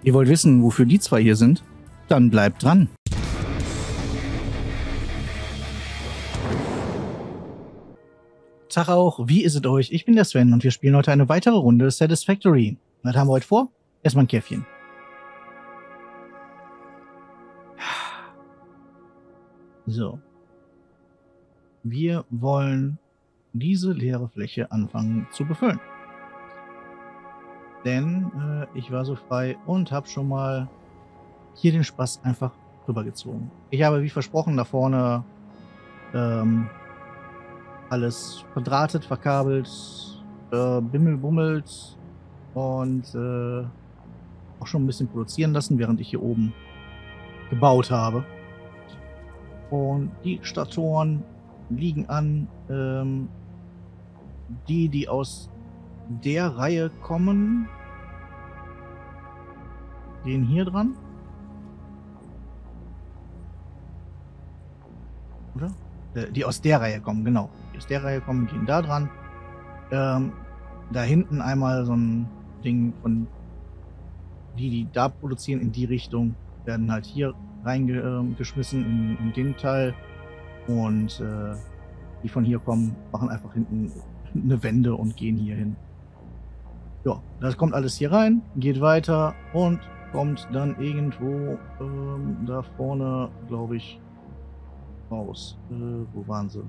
Ihr wollt wissen, wofür die zwei hier sind? Dann bleibt dran. Tag auch, wie ist es euch? Ich bin der Sven und wir spielen heute eine weitere Runde Satisfactory. Was haben wir heute vor? Erstmal ein Käffchen. So. Wir wollen diese leere Fläche anfangen zu befüllen. Denn ich war so frei und habe schon mal hier den Spaß einfach rübergezogen. Ich habe, wie versprochen, da vorne alles verdrahtet, verkabelt, bimmelbummelt und auch schon ein bisschen produzieren lassen, während ich hier oben gebaut habe. Und die Statoren liegen an. Die aus der Reihe kommen, gehen hier dran. Oder? Die aus der Reihe kommen, genau. Die aus der Reihe kommen, gehen da dran. Da hinten einmal so ein Ding von die da produzieren in die Richtung, werden halt hier reingeschmissen in den Teil. Und die von hier kommen, machen einfach hinten eine Wende und gehen hier hin. Ja, das kommt alles hier rein, geht weiter und kommt dann irgendwo da vorne, glaube ich, raus. Wo waren sie?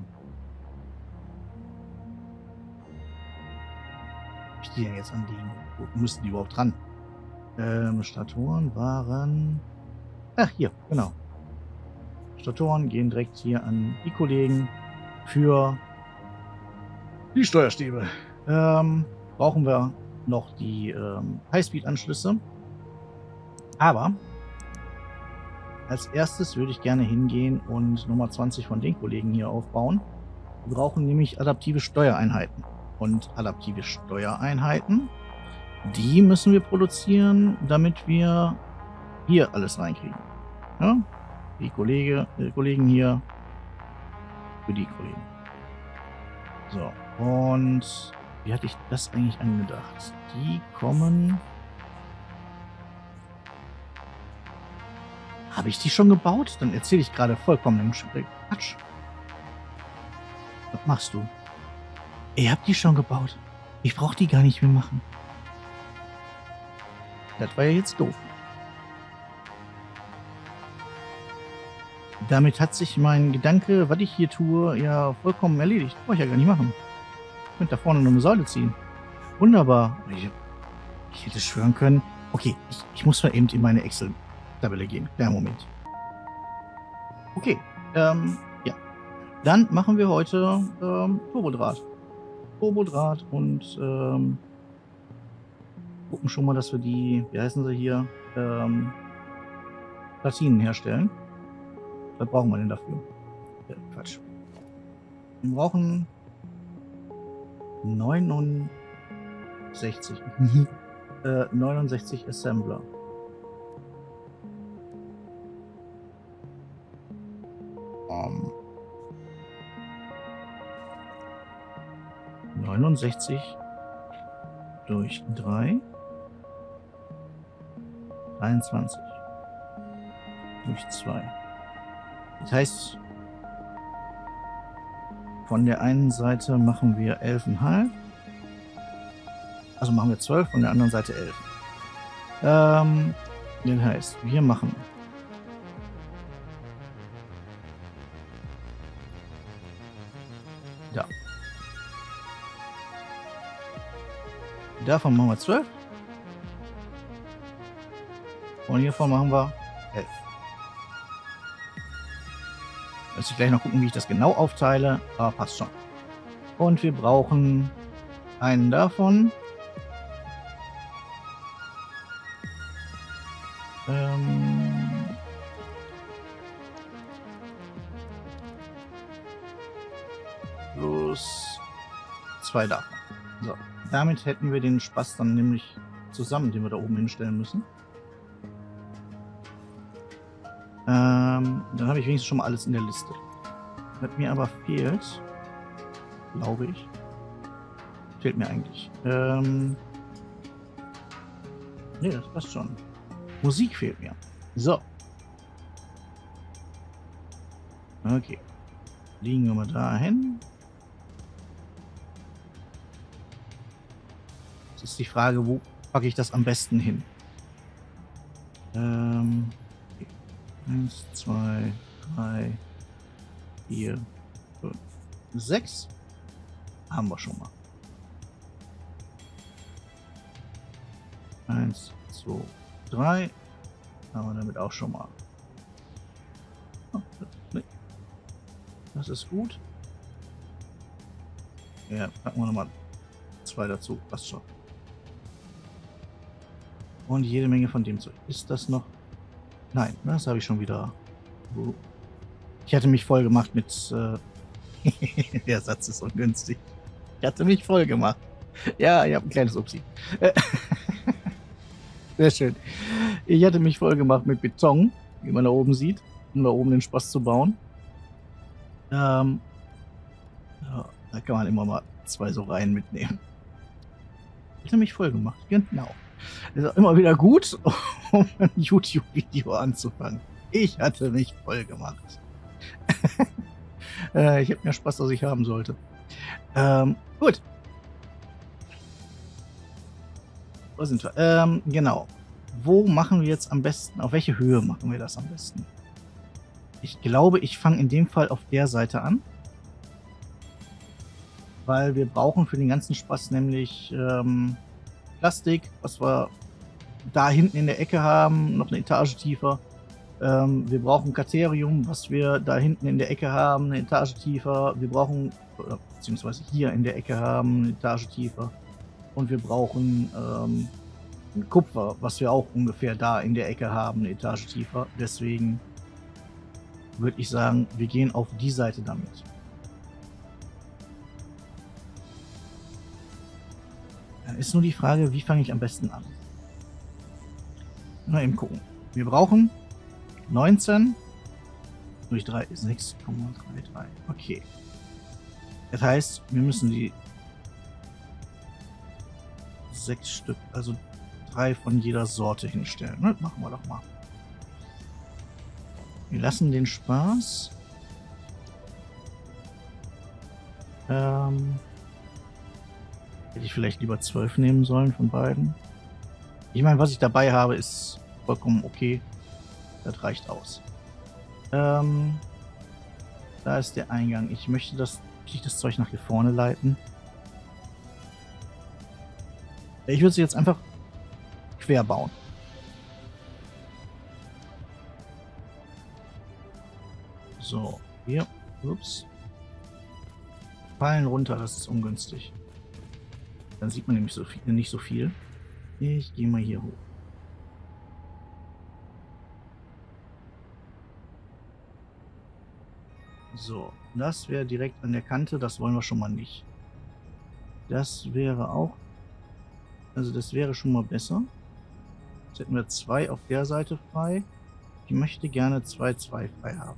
Wie die denn jetzt anliegen? Wo müssten die überhaupt dran? Statoren waren... Ach, hier, genau. Statoren gehen direkt hier an die Kollegen für die Steuerstäbe. Brauchen wir noch die Highspeed-Anschlüsse. Aber als erstes würde ich gerne hingehen und Nummer 20 von den Kollegen hier aufbauen. Wir brauchen nämlich adaptive Steuereinheiten. Und adaptive Steuereinheiten, die müssen wir produzieren, damit wir hier alles reinkriegen. Ja? Die Kollegen hier für die Kollegen. So, und wie hatte ich das eigentlich angedacht? Die kommen... Habe ich die schon gebaut? Dann erzähle ich gerade vollkommen Quatsch. Was machst du? Ihr habt die schon gebaut. Ich brauche die gar nicht mehr machen. Das war ja jetzt doof. Damit hat sich mein Gedanke, was ich hier tue, ja vollkommen erledigt. Brauche ich ja gar nicht machen. Ich könnte da vorne nur eine Säule ziehen. Wunderbar. Ich hätte schwören können. Okay, ich muss mal eben in meine Excel-Tabelle gehen. Kleinen Moment. Okay, ja. Dann machen wir heute Turbodraht. Turbodraht und gucken schon mal, dass wir die, wie heißen sie hier, Platinen herstellen. Was brauchen wir denn dafür? Ja, Quatsch. Wir brauchen 69. 69 Assembler. Um, 69 durch 3. 23 durch 2. Das heißt, von der einen Seite machen wir 11,5. Also machen wir 12, von der anderen Seite 11. Das heißt, wir machen da. Davon machen wir 12. Und hiervon machen wir 11. Muss ich gleich noch gucken, wie ich das genau aufteile, aber passt schon. Und wir brauchen einen davon. Plus 2 davon. So, damit hätten wir den Spaß dann nämlich zusammen, den wir da oben hinstellen müssen. Dann habe ich wenigstens schon mal alles in der Liste. Was mir aber fehlt, glaube ich, fehlt mir eigentlich. Nee, das passt schon. Musik fehlt mir. So. Okay. Liegen wir mal dahin. Jetzt ist die Frage, wo packe ich das am besten hin? Okay. 1, 2, 3, 4, 5, 6. Haben wir schon mal. 1, 2, 3. Haben wir damit auch schon mal. Oh, nee. Das ist gut. Ja, packen wir nochmal 2 dazu. Passt schon. Und jede Menge von dem Zeug. Ist das noch? Nein, das habe ich schon wieder. Ich hatte mich voll gemacht mit. Der Satz ist ungünstig. Ich hatte mich voll gemacht. Ja, ich habe ein kleines Upsi. Sehr schön. Ich hatte mich voll gemacht mit Beton, wie man da oben sieht, um da oben den Spaß zu bauen. Ja, da kann man immer mal 2 so Reihen mitnehmen. Ich hatte mich voll gemacht, genau. Das ist auch immer wieder gut, um ein YouTube-Video anzufangen. Ich hatte mich voll gemacht. Ich habe mehr Spaß, als ich haben sollte. Gut. Wo sind wir? Genau. Wo machen wir jetzt am besten? Auf welche Höhe machen wir das am besten? Ich glaube, ich fange in dem Fall auf der Seite an. Weil wir brauchen für den ganzen Spaß nämlich Plastik, was wir da hinten in der Ecke haben, noch eine Etage tiefer. Wir brauchen Katerium, was wir da hinten in der Ecke haben, eine Etage tiefer. Wir brauchen, beziehungsweise hier in der Ecke haben, eine Etage tiefer. Und wir brauchen Kupfer, was wir auch ungefähr da in der Ecke haben, eine Etage tiefer. Deswegen würde ich sagen, wir gehen auf die Seite damit. Dann ist nur die Frage, wie fange ich am besten an? Mal eben gucken. Wir brauchen 19 durch 3 ist 6,33. Okay. Das heißt, wir müssen die 6 Stück, also 3 von jeder Sorte hinstellen. Ne? Machen wir doch mal. Wir lassen den Spaß. Hätte ich vielleicht lieber 12 nehmen sollen von beiden. Ich meine, was ich dabei habe, ist vollkommen okay. Das reicht aus. Da ist der Eingang. Ich möchte das Zeug nach hier vorne leiten. Ich würde sie jetzt einfach quer bauen. So, hier. Ups. Fallen runter, das ist ungünstig. Dann sieht man nämlich nicht so viel. Ich gehe mal hier hoch. So, das wäre direkt an der Kante, das wollen wir schon mal nicht. Das wäre auch, also das wäre schon mal besser. Jetzt hätten wir 2 auf der Seite frei. Ich möchte gerne 2 frei haben.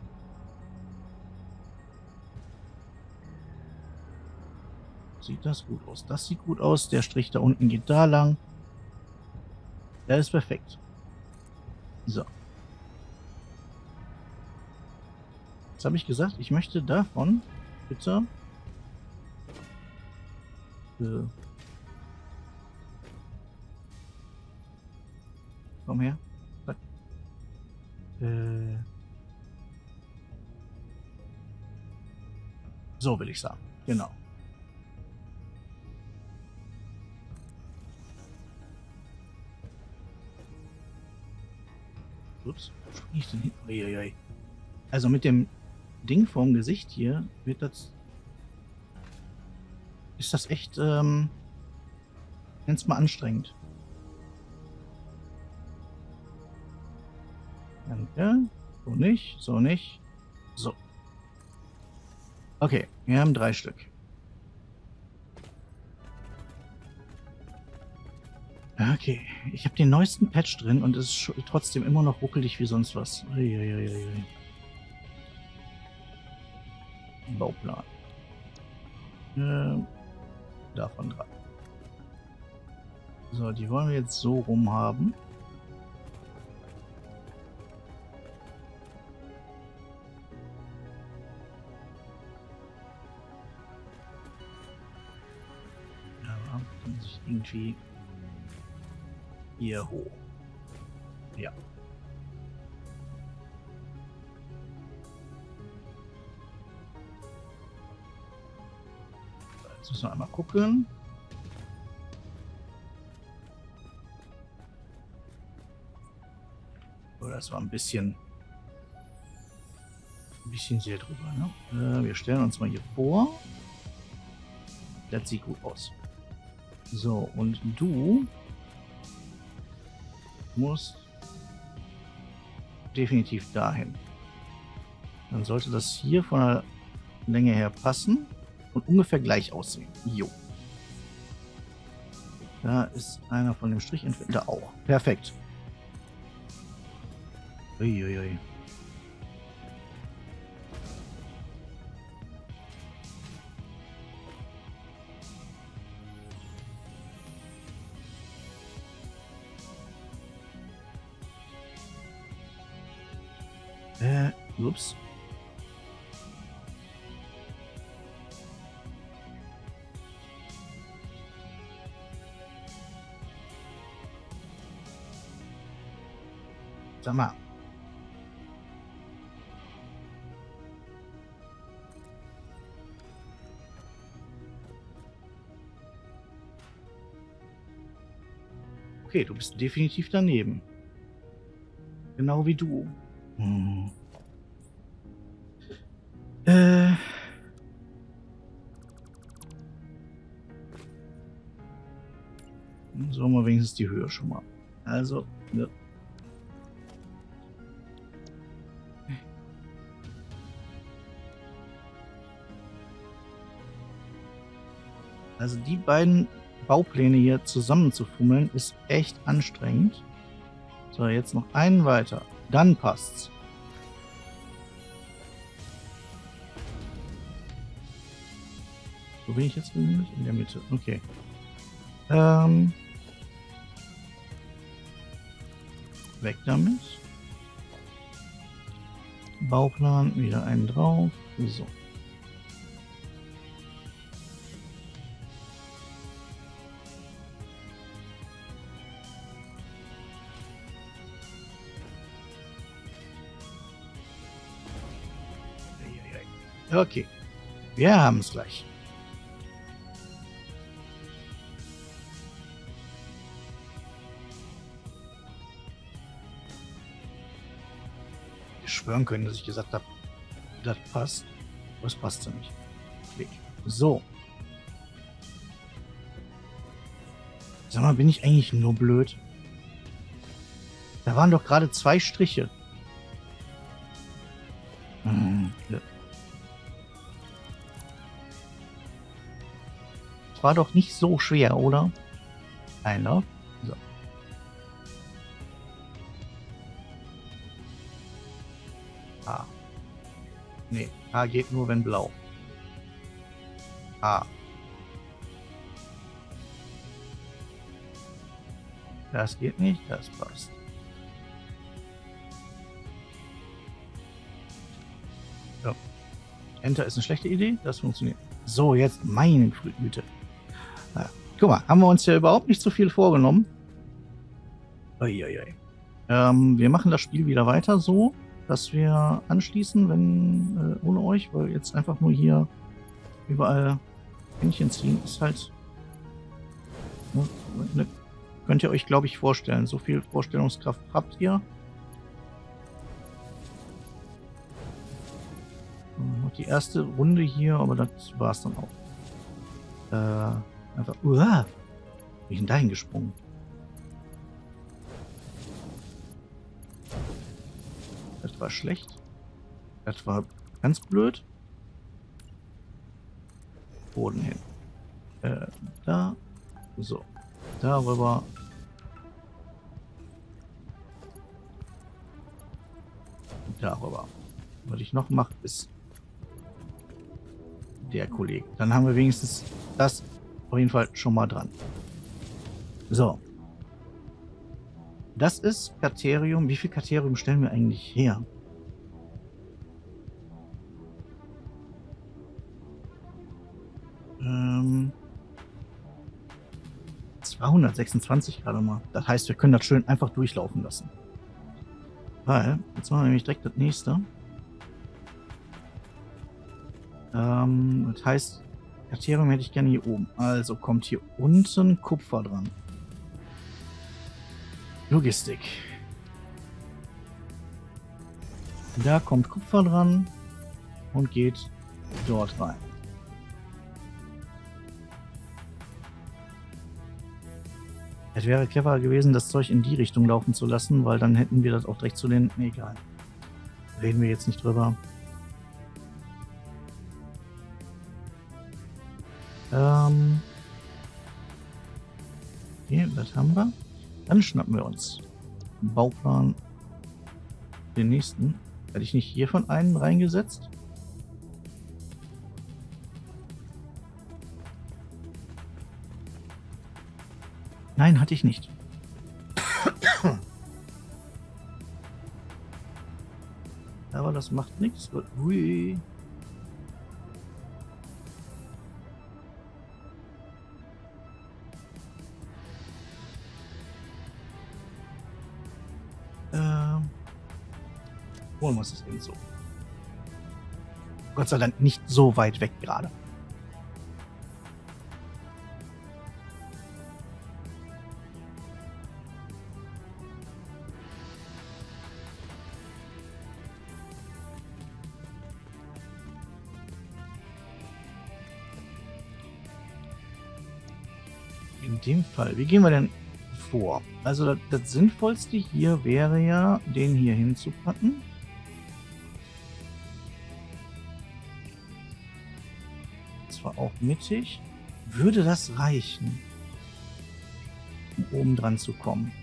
Sieht das gut aus? Das sieht gut aus. Der Strich da unten geht da lang. Der ist perfekt. So. Jetzt habe ich gesagt, ich möchte davon bitte komm her. So will ich sagen. Genau. Ups, wo springe ich denn hin? Uiuiui. Also mit dem Ding vorm Gesicht hier wird das. Ist das echt, nenn's mal anstrengend. Danke. So nicht, so nicht. So. Okay, wir haben 3 Stück. Okay, ich habe den neuesten Patch drin und es ist trotzdem immer noch ruckelig wie sonst was. Uiuiui. Bauplan. Davon 3. So, die wollen wir jetzt so rum haben. irgendwie hier hoch. Ja. Jetzt müssen wir einmal gucken. Oh, das war ein bisschen sehr drüber, ne? Wir stellen uns mal hier vor. Das sieht gut aus. So, und du musst definitiv dahin. Dann sollte das hier von der Länge her passen und ungefähr gleich aussehen. Jo. Da ist einer von dem Strich entfernt. Da auch. Perfekt. Uiuiui. Ups. Sag mal. Okay, du bist definitiv daneben. Genau wie du. Hm. So mal wenigstens die Höhe schon mal. Also, ne. Also die beiden Baupläne hier zusammenzufummeln ist echt anstrengend. So, jetzt noch einen weiter. Dann passt's. Wo bin ich jetzt? In der Mitte. Okay. Weg damit. Bauplan, wieder einen drauf. So. Okay. Wir haben es gleich. Schwören können, dass ich gesagt habe, das passt. Das passt ja nicht. Klick. So. Sag mal, bin ich eigentlich nur blöd? Da waren doch gerade 2 Striche. Ja. Das war doch nicht so schwer, oder? Einer. So. A. Nee, A geht nur, wenn blau. A. Das geht nicht, das passt. So. Enter ist eine schlechte Idee, das funktioniert. So, jetzt meine Güte. Ja, guck mal, haben wir uns ja überhaupt nicht so viel vorgenommen. Uiuiui. Wir machen das Spiel wieder weiter so, dass wir anschließen, wenn ohne euch, weil jetzt einfach nur hier überall Händchen ziehen ist halt. Ne, könnt ihr euch, glaube ich, vorstellen. So viel Vorstellungskraft habt ihr. Noch die erste Runde hier, aber das war es dann auch. Einfach. Bin ich denn dahin gesprungen? Das war schlecht. Das war ganz blöd. Boden hin. Da. So. Darüber. Darüber. Was ich noch mache, ist der Kollege. Dann haben wir wenigstens das auf jeden Fall schon mal dran. So. Das ist Katerium. Wie viel Katerium stellen wir eigentlich her? 226 gerade mal. Das heißt, wir können das schön einfach durchlaufen lassen. Weil, jetzt machen wir nämlich direkt das nächste. Das heißt, Kriterium hätte ich gerne hier oben. Also kommt hier unten Kupfer dran. Logistik. Da kommt Kupfer dran und geht dort rein. Es wäre cleverer gewesen, das Zeug in die Richtung laufen zu lassen, weil dann hätten wir das auch direkt zu den... Nee, egal. Reden wir jetzt nicht drüber. Okay, das haben wir. Dann schnappen wir uns im Bauplan den nächsten. Hätte ich nicht hier von einen reingesetzt? Nein, hatte ich nicht. Aber das macht nichts. Hui. Holen wir uns das eben so. Gott sei Dank nicht so weit weg gerade. In dem Fall, wie gehen wir denn vor? Also das Sinnvollste hier wäre ja, den hier hinzupacken. Zwar auch mittig. Würde das reichen, um oben dran zu kommen?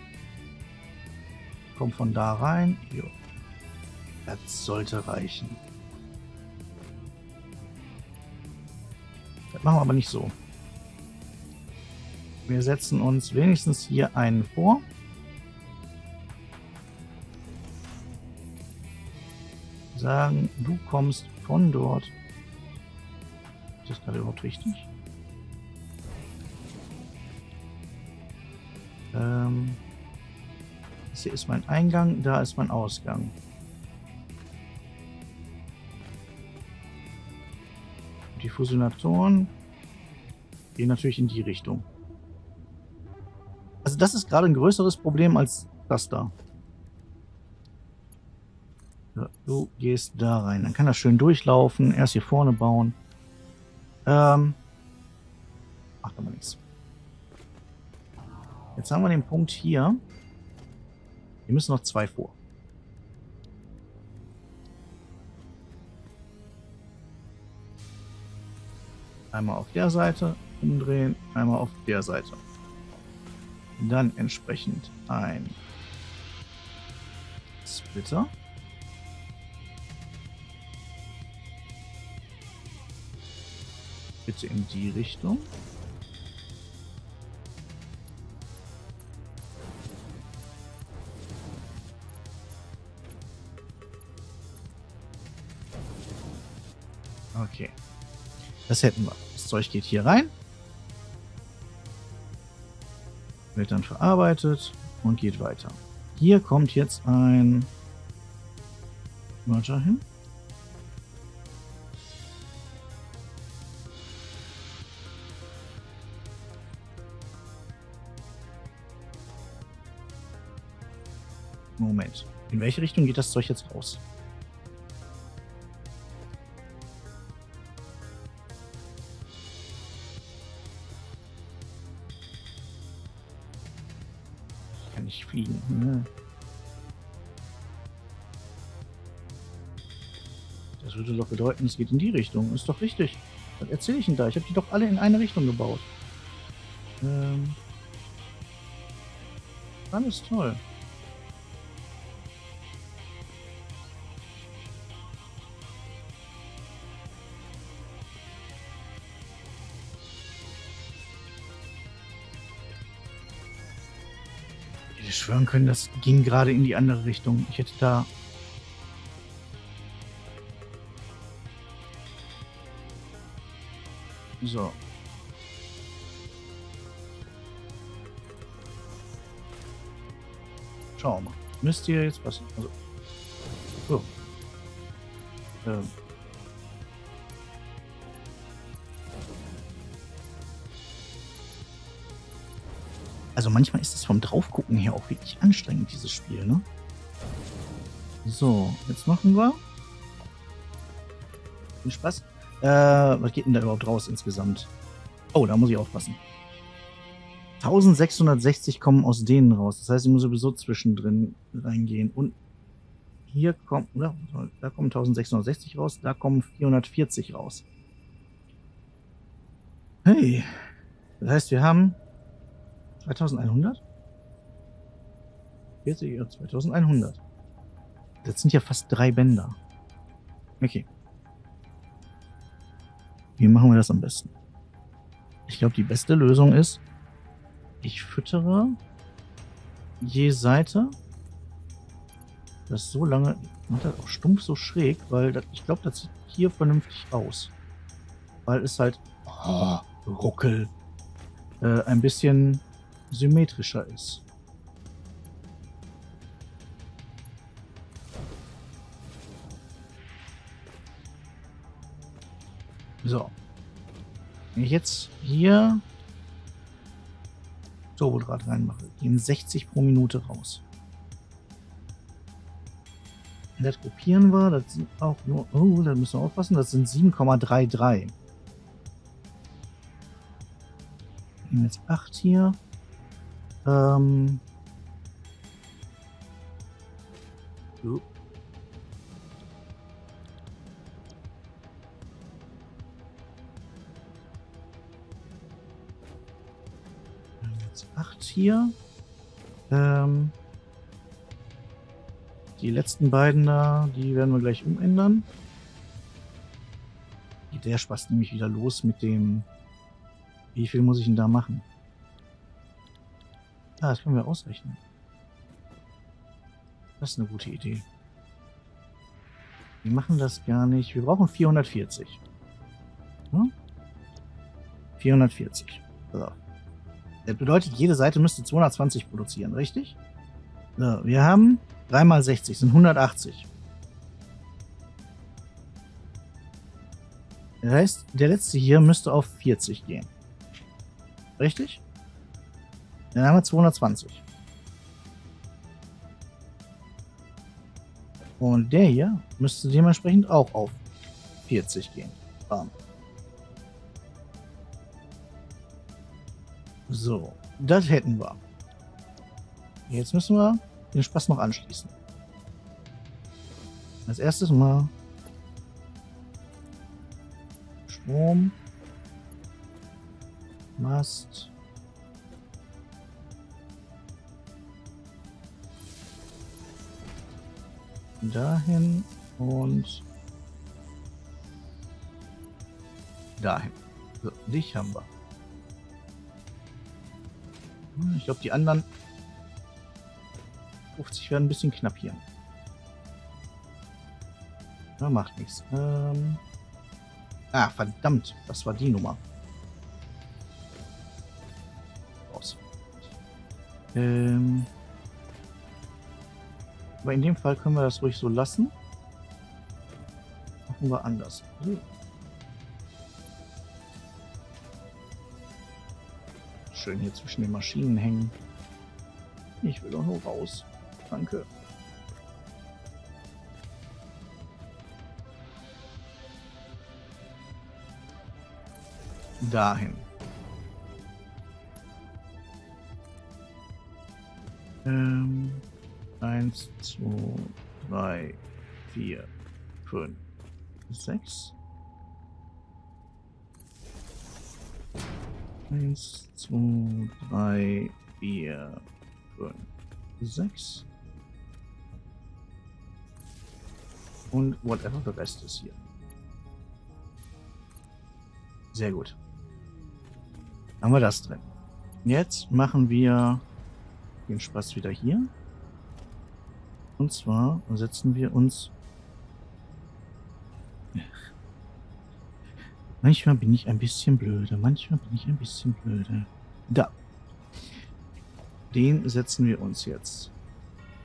Kommt von da rein. Jo. Das sollte reichen. Das machen wir aber nicht so. Wir setzen uns wenigstens hier einen vor. Sagen, du kommst von dort. Ist das gerade überhaupt richtig? Das hier ist mein Eingang, da ist mein Ausgang. Die Fusionatoren gehen natürlich in die Richtung. Also das ist gerade ein größeres Problem als das da. Ja, du gehst da rein. Dann kann das schön durchlaufen. Erst hier vorne bauen. Macht aber nichts. Jetzt haben wir den Punkt hier. Wir müssen noch 2 vor. Einmal auf der Seite umdrehen, einmal auf der Seite. Dann entsprechend ein Splitter. Bitte in die Richtung. Okay. Das hätten wir. Das Zeug geht hier rein. Wird dann verarbeitet und geht weiter. Hier kommt jetzt ein Merger hin. Moment. In welche Richtung geht das Zeug jetzt raus? Ich kann nicht fliegen. Ne? Das würde doch bedeuten, es geht in die Richtung. Ist doch richtig. Was erzähle ich denn da? Ich habe die doch alle in eine Richtung gebaut. Alles toll. Ich hätte schwören können, das ging gerade in die andere Richtung. Ich hätte da... So. Schauen wir mal. Müsste ja jetzt passen. Also, so. Ähm. Also manchmal ist es vom Draufgucken her auch wirklich anstrengend, dieses Spiel, ne? So, jetzt machen wir. Viel Spaß. Was geht denn da überhaupt raus insgesamt? Oh, da muss ich aufpassen. 1660 kommen aus denen raus. Das heißt, ich muss sowieso zwischendrin reingehen. Und hier kommt, oder? Da kommen 1660 raus, da kommen 440 raus. Hey. Das heißt, wir haben 2100? 40, ja, 2100. Das sind ja fast 3 Bänder. Okay. Wie machen wir das am besten? Ich glaube, die beste Lösung ist, ich füttere je Seite das so lange, macht das auch stumpf so schräg, weil das, ich glaube, das sieht hier vernünftig aus. Weil es halt, Ruckel, ein bisschen symmetrischer ist. So. Wenn ich jetzt hier Turbodraht reinmache, gehen 60 pro Minute raus. Das kopieren wir, das sind auch nur, oh, da müssen wir aufpassen, das sind 7,33. Nehmen jetzt 8 hier. So. Jetzt 8 hier. Die letzten beiden da, die werden wir gleich umändern. Der Spaß nämlich wieder los mit dem. Wie viel muss ich denn da machen? Ah, das können wir ausrechnen. Das ist eine gute Idee. Wir machen das gar nicht. Wir brauchen 440. Hm? 440. So. Das bedeutet, jede Seite müsste 220 produzieren, richtig? So, wir haben 3 mal 60, sind 180. Das heißt, der letzte hier müsste auf 40 gehen. Richtig? Dann haben wir 220. Und der hier müsste dementsprechend auch auf 40 gehen. Bam. So, das hätten wir. Jetzt müssen wir den Spaß noch anschließen. Als erstes mal Strom, Mast, dahin und dahin. So, dich haben wir. Ich glaube, die anderen 50 werden ein bisschen knapp hier. Ja, macht nichts. Ah, verdammt, das war die Nummer. Raus. Aber in dem Fall können wir das ruhig so lassen. Machen wir anders. Schön hier zwischen den Maschinen hängen. Ich will doch nur raus. Danke. Dahin. 1, 2, 3, 4, 5, 6. 1, 2, 3, 4, 5, 6. Und whatever the rest ist hier. Sehr gut. Haben wir das drin. Jetzt machen wir den Spaß wieder hier. Und zwar setzen wir uns... Manchmal bin ich ein bisschen blöde. Da. Den setzen wir uns jetzt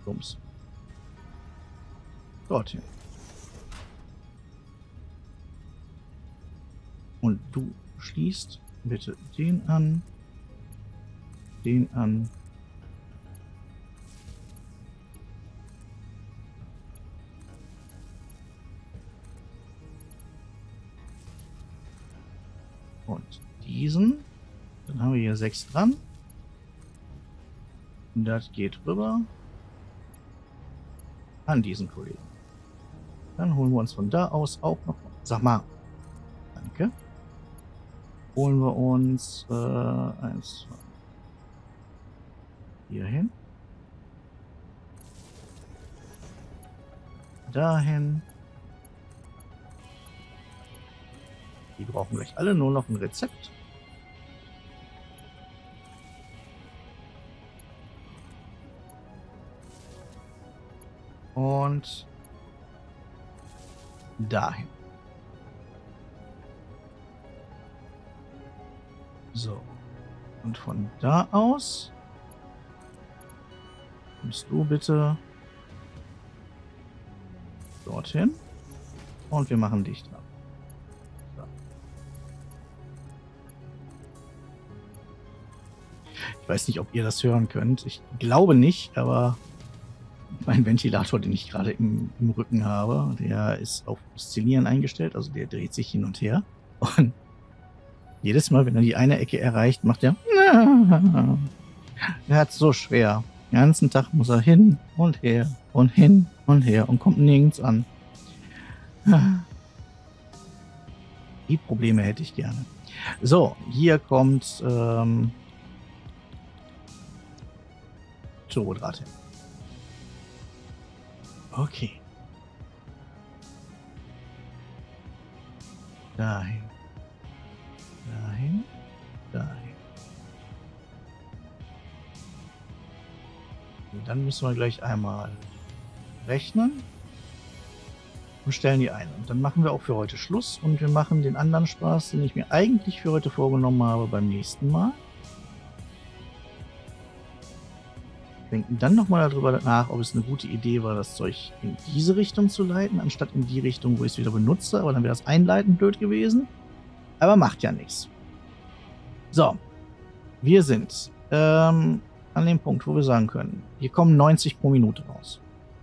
Bums. Dorthin. Und du schließt bitte den an. Den an. Und diesen. Dann haben wir hier 6 dran. Und das geht rüber an diesen Kollegen. Dann holen wir uns von da aus auch noch. Sag mal. Danke. Holen wir uns 1, 2. Hier hin. Dahin. Die brauchen gleich alle nur noch ein Rezept. Und dahin. So. Und von da aus kommst du bitte dorthin. Und wir machen dich dran. So. Ich weiß nicht, ob ihr das hören könnt. Ich glaube nicht, aber mein Ventilator, den ich gerade im Rücken habe, der ist auf Oszillieren eingestellt. Also der dreht sich hin und her. Und jedes Mal, wenn er die eine Ecke erreicht, macht er. Er hat es so schwer. Den ganzen Tag muss er hin und her und hin und her und kommt nirgends an. Die Probleme hätte ich gerne. So, hier kommt Turbodraht hin. Okay. Dahin. Dahin. Dahin. Und dann müssen wir gleich einmal rechnen und stellen die ein. Und dann machen wir auch für heute Schluss und wir machen den anderen Spaß, den ich mir eigentlich für heute vorgenommen habe, beim nächsten Mal. Denken dann nochmal darüber nach, ob es eine gute Idee war, das Zeug in diese Richtung zu leiten, anstatt in die Richtung, wo ich es wieder benutze. Aber dann wäre das Einleiten blöd gewesen. Aber macht ja nichts. So. Wir sind an dem Punkt, wo wir sagen können, hier kommen 90 pro Minute raus.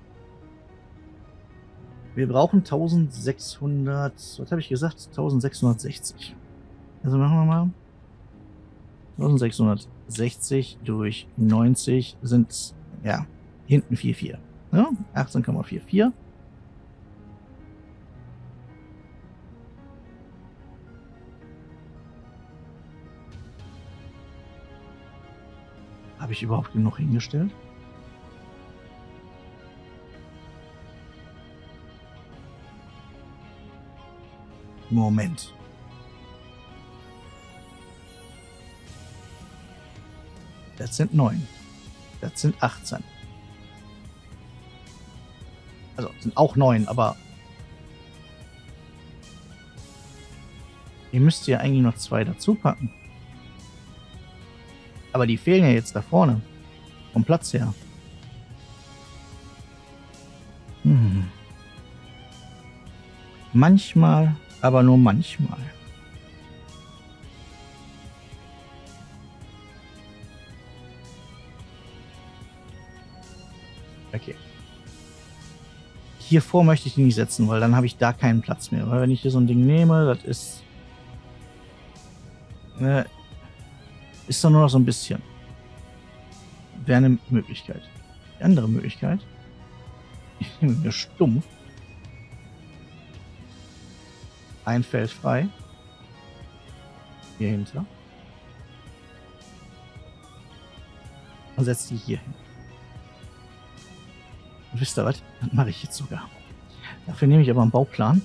Wir brauchen 1600, was habe ich gesagt? 1660. Also machen wir mal 1660 durch 90 sind, ja, hinten 4,4. Ja, 18,44. Habe ich überhaupt genug hingestellt? Moment. Das sind 9. Das sind 18. Also sind auch 9, aber ihr müsst ja eigentlich noch 2 dazu packen. Aber die fehlen ja jetzt da vorne. Vom Platz her. Manchmal, aber nur manchmal. Okay. Hiervor möchte ich die nicht setzen, weil dann habe ich da keinen Platz mehr. Weil wenn ich hier so ein Ding nehme, das ist... ist doch nur noch so ein bisschen. Wäre eine Möglichkeit. Die andere Möglichkeit. Ich nehme mir stumpf ein Feld frei. Hier hinter. Und setze die hier hin. Und wisst ihr was? Das mache ich jetzt sogar. Dafür nehme ich aber einen Bauplan.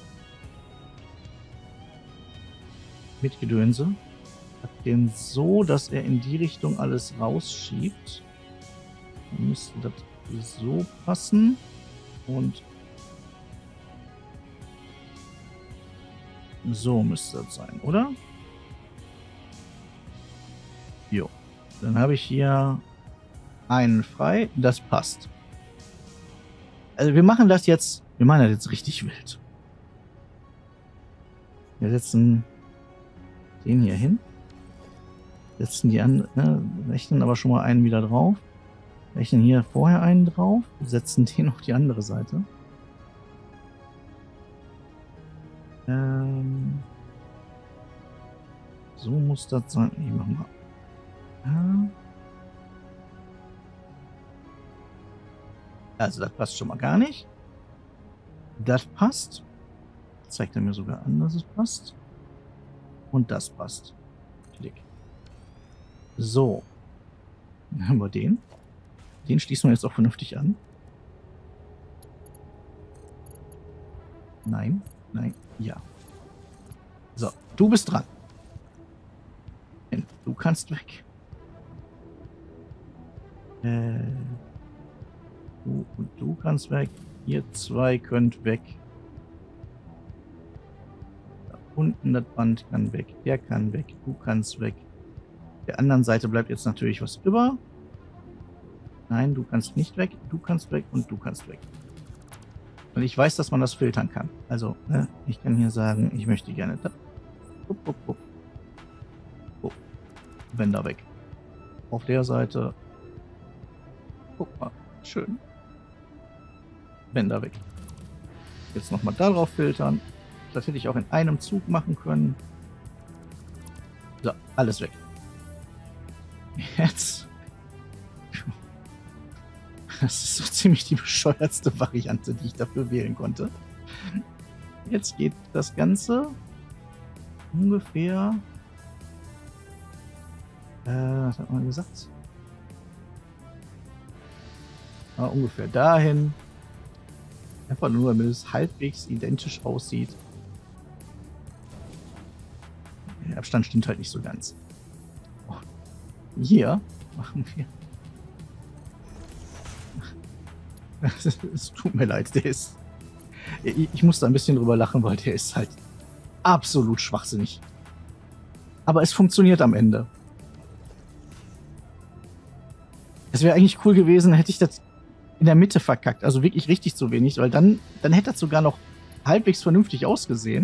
Mit Gedönse. Hab den so, dass er in die Richtung alles rausschiebt. Dann müsste das so passen. Und so müsste das sein, oder? Jo. Dann habe ich hier einen frei. Das passt. Also wir machen das jetzt richtig wild. Wir setzen den hier hin. Setzen die an, rechnen aber schon mal einen wieder drauf. Rechnen hier vorher einen drauf. Setzen den auf die andere Seite. So muss das sein. Ich mach mal. Also das passt schon mal gar nicht. Das passt. Zeigt er mir sogar an, dass es passt. Und das passt. Klick. So. Dann haben wir den. Den schließen wir jetzt auch vernünftig an. Nein, nein, ja. So, du bist dran. Du kannst weg. Du und du kannst weg. Ihr zwei könnt weg. Da unten das Band kann weg. Der kann weg. Du kannst weg. Der anderen Seite bleibt jetzt natürlich was über. Nein, du kannst nicht weg. Du kannst weg und du kannst weg. Und ich weiß, dass man das filtern kann. Also, ich kann hier sagen, ich möchte gerne da. Oh, Bänder weg. Auf der Seite. Guck mal, schön. Bänder weg. Jetzt nochmal darauf filtern. Das hätte ich auch in einem Zug machen können. So, alles weg. Jetzt. Das ist so ziemlich die bescheuertste Variante, die ich dafür wählen konnte. Jetzt geht das Ganze ungefähr. Was hat man gesagt? Ungefähr dahin. Einfach nur, damit es halbwegs identisch aussieht. Der Abstand stimmt halt nicht so ganz. Oh. Hier machen wir. Es tut mir leid, der ist. Ich muss da ein bisschen drüber lachen, weil der ist halt absolut schwachsinnig. Aber es funktioniert am Ende. Es wäre eigentlich cool gewesen, hätte ich das in der Mitte verkackt. Also wirklich richtig zu wenig, weil dann hätte das sogar noch halbwegs vernünftig ausgesehen.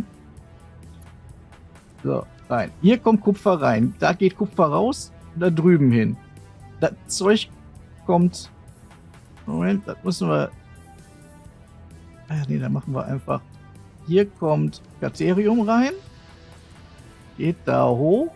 So, rein. Hier kommt Kupfer rein. Da geht Kupfer raus, da drüben hin. Das Zeug kommt. Moment, das müssen wir. Nee, da machen wir einfach. Hier kommt Katerium rein. Geht da hoch.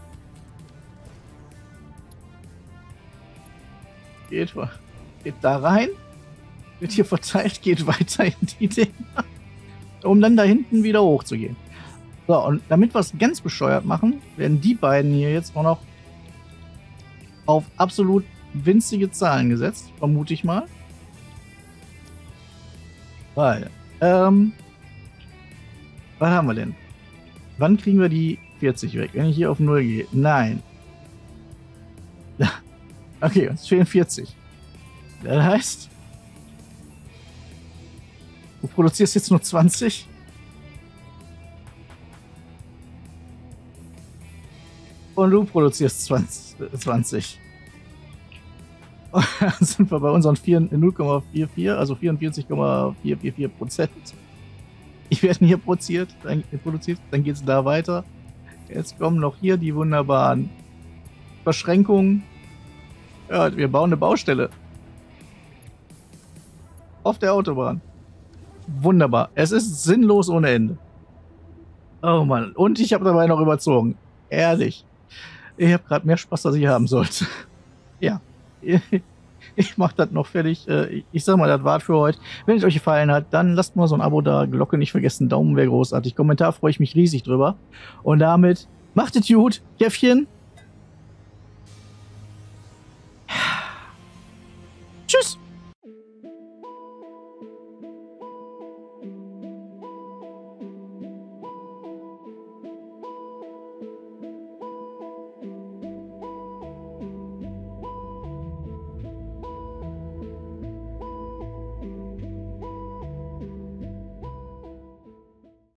Geht da rein. Wird hier verteilt, geht weiter in die Dinger. Um dann da hinten wieder hoch zu gehen. So, und damit wir es ganz bescheuert machen, werden die beiden hier jetzt auch noch auf absolut winzige Zahlen gesetzt, vermute ich mal. Weil, was haben wir denn? Wann kriegen wir die 40 weg? Wenn ich hier auf 0 gehe? Nein. Okay, uns fehlen 40. Das heißt, du produzierst jetzt nur 20. Und du produzierst 20. Und dann sind wir bei unseren 0,44, also 44,444%. Die werden hier produziert, dann geht es da weiter. Jetzt kommen noch hier die wunderbaren Verschränkungen. Ja, wir bauen eine Baustelle. Auf der Autobahn. Wunderbar. Es ist sinnlos ohne Ende. Oh Mann. Und ich habe dabei noch überzogen. Ehrlich. Ich habe gerade mehr Spaß, als ich haben sollte. Ja. Ich mache das noch fertig. Ich sag mal, das war's für heute. Wenn es euch gefallen hat, dann lasst mal so ein Abo da. Glocke nicht vergessen. Daumen wäre großartig. Kommentar freue ich mich riesig drüber. Und damit macht es gut. Käffchen. Tschüss.